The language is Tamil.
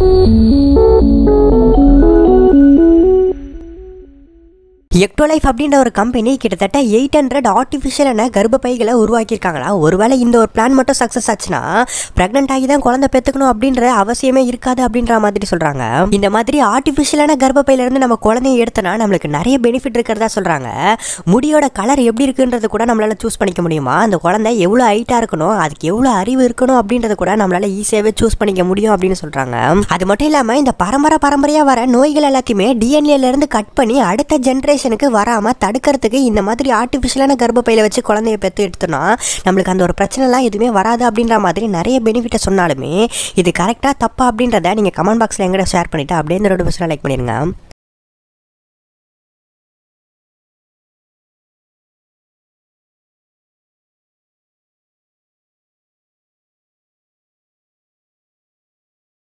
எக்டோலைஃப் அப்படின்ற ஒரு கம்பெனி கிட்டத்தட்ட 800 ஆர்டிஃபிஷியலான கர்ப்பப்பைகளை உருவாக்கியிருக்காங்களா. ஒருவேளை இந்த ஒரு பிளான் மட்டும் சக்ஸஸ் ஆச்சுன்னா ப்ரெக்னென்ட் ஆகி தான் குழந்தை பெற்றுக்கணும் அப்படின்ற அவசியமே இருக்காது அப்படின்ற மாதிரி சொல்கிறாங்க. இந்த மாதிரி ஆர்டிஃபிஷியலான கர்ப்பப்பையிலேருந்து நம்ம குழந்தைய எடுத்தனா நம்மளுக்கு நிறைய பெனிஃபிட் இருக்கிறதா சொல்கிறாங்க. முடியோட கலர் எப்படி இருக்குன்றது கூட நம்மளால் சூஸ் பண்ணிக்க முடியுமா, அந்த குழந்தை எவ்வளோ ஹைட்டாக இருக்கணும், அதுக்கு எவ்வளோ அறிவு இருக்கணும் அப்படின்றத கூட நம்மளால் ஈஸியாகவே சூஸ் பண்ணிக்க முடியும் அப்படின்னு சொல்கிறாங்க. அது மட்டும் இல்லாமல் இந்த பரம்பரையாக வர நோய்கள் எல்லாத்தையுமே டிஎன்ஏலேருந்து கட் பண்ணி அடுத்த ஜென்ரேஷன் வராம தடுக்கிறதுக்கு இந்த மாதிரி ஆர்டிஃபிஷியலான கர்ப்பப்பையில வச்சு குழந்தைய பெற்று எடுத்தோம்னா நம்மளுக்கு அந்த ஒரு பிரச்சனைலாம் எதுவுமே வராது அப்படின்ற மாதிரி நிறைய பெனிஃபிட்டை சொன்னாலுமே இது கரெக்டாக தப்பா அப்படின்றத நீங்கள் கமெண்ட் பாக்ஸில் எங்கிட்ட ஷேர் பண்ணிவிட்டு அப்படியே இந்த லைக் பண்ணிடுங்க.